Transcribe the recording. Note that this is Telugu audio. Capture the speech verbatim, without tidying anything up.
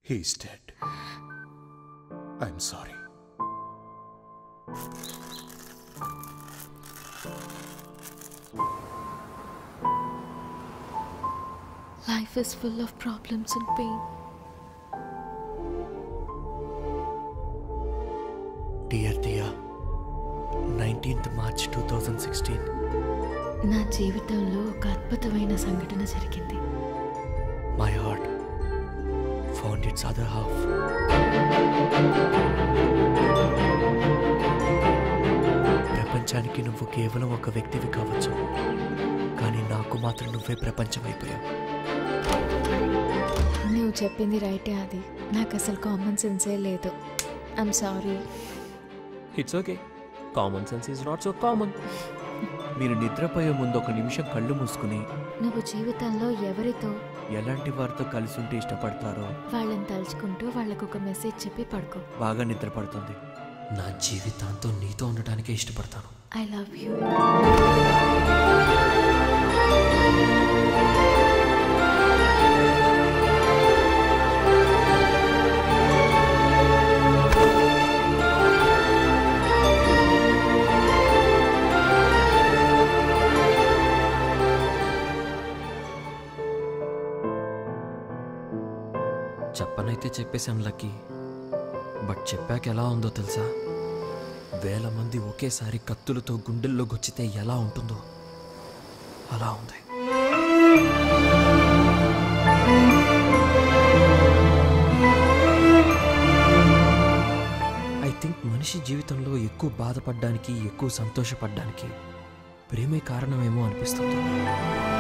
He's dead. I'm sorry. Life is full of problems and pain. Dear Dia, nineteenth March twenty sixteen. నా జీవితంలో ఒక అద్భుతమైన సంఘటన జరిగింది. My heart found its other half. ప్రపంచానికి నువ్వు కేవలం ఒక వ్యక్తివి కావచ్చు, కానీ నాకు మాత్రం నువ్వే ప్రపంచం అయిపోయావు. నువ్వు చెప్పింది రైటే. అది నాకు అసలు కామన్ సెన్సే లేదు. I'm sorry. It's okay. Common sense is not so common. మీరు నిద్రపోయే ముందు ఒక నిమిషం కళ్ళు మూసుకుని నువ్వు జీవితంలో ఎవరితో ఎలాంటి వారితో కలిసి ఉంటే ఇష్టపడతారో వాళ్ళని తలుచుకుంటూ వాళ్ళకు ఒక మెసేజ్ చెప్పి పడుకో. బాగా నిద్ర పడుతుంది. నా జీవితాంతో నీతో ఉండటానికే ఇష్టపడతాను. I love you. చెప్పనైతే చెప్పేశాను లక్కీ, బట్ చెప్పాక ఎలా ఉందో తెలుసా? వేల మంది ఒకేసారి కత్తులతో గుండెల్లో గుచ్చితే ఎలా ఉంటుందో అలా ఉంది. ఐ థింక్ మనిషి జీవితంలో ఎక్కువ బాధపడడానికి, ఎక్కువ సంతోషపడడానికి ప్రేమే కారణమేమో అనిపిస్తుంది.